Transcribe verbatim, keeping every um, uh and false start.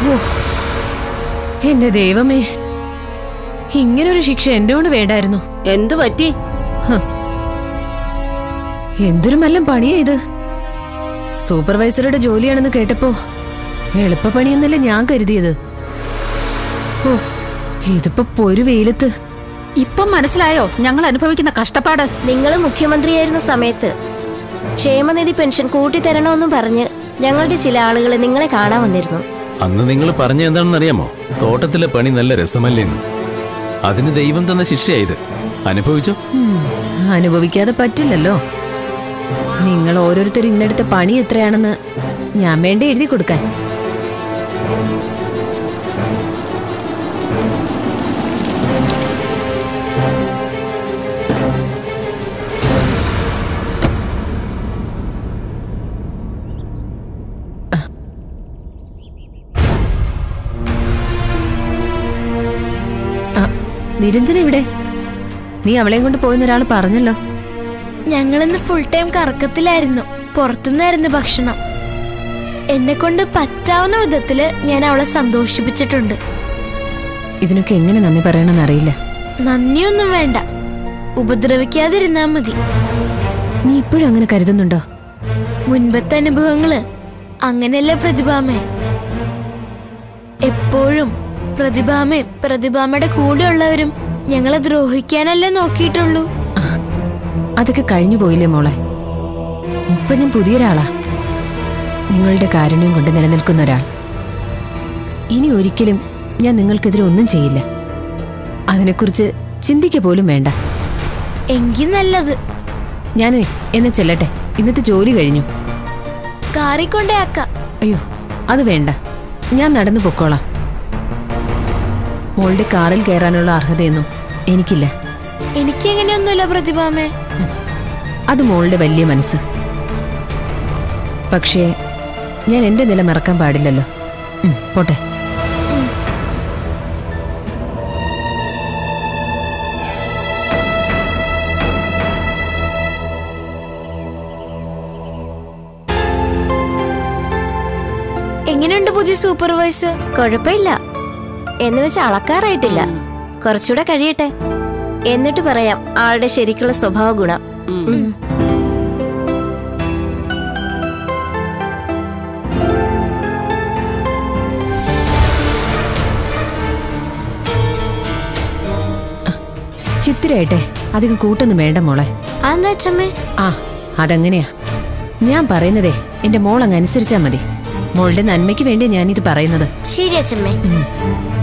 എന്റെ ദൈവമേ, ഇങ്ങനൊരു ശിക്ഷ എന്റെ കൊണ്ട് വേണ്ടായിരുന്നു. എന്തു പറ്റി? എന്തൊരു മല്ലം പണിയാ ഇത്. സൂപ്പർവൈസറുടെ ജോലിയാണെന്ന് കേട്ടപ്പോ എളുപ്പ പണിയെന്നല്ലേ ഞാൻ കരുതിയത്. ഓ, ഇതിപ്പോ പൊരു വെയിലത്ത്. ഇപ്പം മനസ്സിലായോ ഞങ്ങൾ അനുഭവിക്കുന്ന കഷ്ടപ്പാട്? നിങ്ങൾ മുഖ്യമന്ത്രിയായിരുന്ന സമയത്ത് ക്ഷേമനിധി പെൻഷൻ കൂട്ടിത്തരണമെന്നും പറഞ്ഞ് ഞങ്ങളുടെ ചില ആളുകൾ നിങ്ങളെ കാണാൻ വന്നിരുന്നു. അന്ന് നിങ്ങൾ പറഞ്ഞ എന്താണെന്ന് അറിയാമോ? തോട്ടത്തിലെ പണി നല്ല രസമല്ലേന്ന്. അതിന് ദൈവം തന്ന ശിക്ഷയായത്. അനുഭവിച്ചോ? അനുഭവിക്കാതെ പറ്റില്ലല്ലോ. നിങ്ങൾ ഓരോരുത്തർ ഇന്നെടുത്ത പണി എത്രയാണെന്ന് ഞാൻ വേണ്ട എഴുതി കൊടുക്കാൻ. നിരഞ്ജന ഇവിടെ? നീ അവളെയും കൊണ്ട് പോയെന്ന് ഒരാൾ പറഞ്ഞല്ലോ. ഞങ്ങളിന്ന് ഫുൾ ടൈം കറക്കത്തിലായിരുന്നു. പുറത്തുനിന്നായിരുന്നു ഭക്ഷണം. എന്നെ കൊണ്ട് പറ്റാവുന്ന വിധത്തില് ഞാൻ അവളെ സന്തോഷിപ്പിച്ചിട്ടുണ്ട്. ഇതിനൊക്കെ എങ്ങനെ നന്ദി പറയണമെന്ന് അറിയില്ല. നന്ദിയൊന്നും വേണ്ട, ഉപദ്രവിക്കാതിരുന്നാ മതി. നീ ഇപ്പോഴും അങ്ങനെ കരുതുന്നുണ്ടോ? മുൻപത്തെ അനുഭവങ്ങള് അങ്ങനെയല്ലേ പ്രതിഭാമേ? എപ്പോഴും പ്രതിഭാമേ പ്രതിഭാമയുടെ കൂടെയുള്ളവരും ഞങ്ങളെ ദ്രോഹിക്കാനല്ലേ നോക്കിയിട്ടുള്ളൂ. അതൊക്കെ കഴിഞ്ഞു പോയില്ലേ മോളെ? ഇപ്പൊ ഞാൻ പുതിയൊരാളാ, നിങ്ങളുടെ കാരുണ്യം കൊണ്ട് നിലനിൽക്കുന്ന ഒരാൾ. ഇനി ഒരിക്കലും ഞാൻ നിങ്ങൾക്കെതിരെ ഒന്നും ചെയ്യില്ല. അതിനെക്കുറിച്ച് ചിന്തിക്ക പോലും വേണ്ട. എങ്കിൽ നല്ലത്. ഞാൻ എന്നെ ചെല്ലട്ടെ, ഇന്നത്തെ ജോലി കഴിഞ്ഞു. കാറിക്കൊണ്ടേ ആക്കാം. അയ്യോ, അത് വേണ്ട, ഞാൻ നടന്നു പൊക്കോളാം. മോളുടെ കാറിൽ കയറാനുള്ള അർഹതയൊന്നും എനിക്കില്ല. എനിക്കെങ്ങനെയൊന്നുമില്ല പ്രതിഭാമേ. അത് മോളുടെ വലിയ മനസ്സ്. പക്ഷേ ഞാൻ എന്റെ നില മറക്കാൻ പാടില്ലല്ലോ. പോട്ടെ. എങ്ങനെയുണ്ട് പുതിയ സൂപ്പർവൈസർ? കുഴപ്പമില്ല എന്ന് വെച്ച് അളക്കാറായിട്ടില്ല. കുറച്ചുകൂടെ കഴിയട്ടെ, എന്നിട്ട് പറയാം ആളുടെ ശരിക്കുള്ള സ്വഭാവ ഗുണം. ചിത്തിരായിട്ടെ, അധികം കൂട്ടൊന്നും വേണ്ട മോളെ. ആ, അതങ്ങനെയാ. ഞാൻ പറയുന്നതേ എന്റെ മോൾ അങ്ങ് അനുസരിച്ചാ മതി. മോളുടെ നന്മയ്ക്ക് വേണ്ടി ഞാനിത് പറയുന്നത്. ശരി അച്ഛമ്മേ.